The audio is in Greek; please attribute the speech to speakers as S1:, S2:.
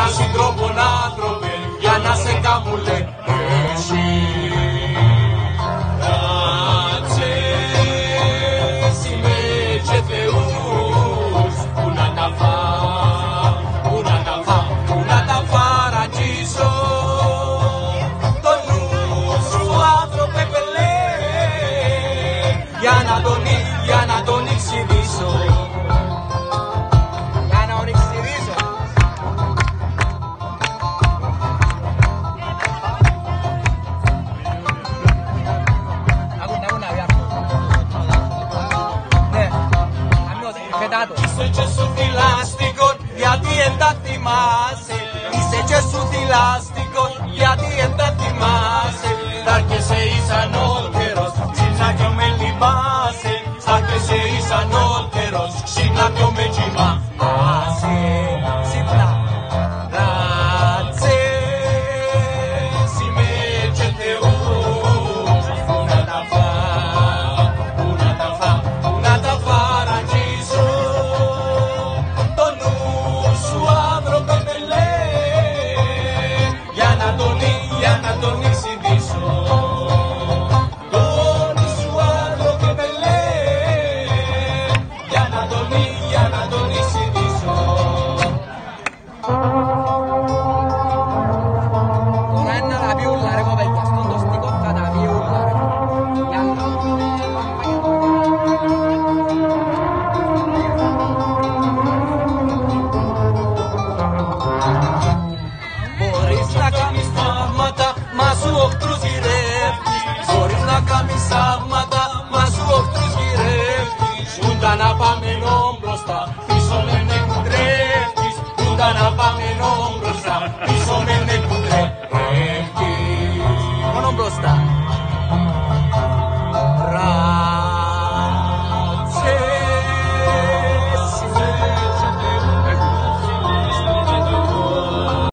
S1: συντρόπων άνθρωπε, για να σε καμουλέ εσύ. Κάτσες είμαι και Θεούς, που να τα φαραγγίσω. Το νου σου άνθρωπε πελέ, για να τον εξειδήσω. Είσαι και σου θυλάστικον, γιατί εν τα θυμάσαι. Είσαι και σου θυλάστικον.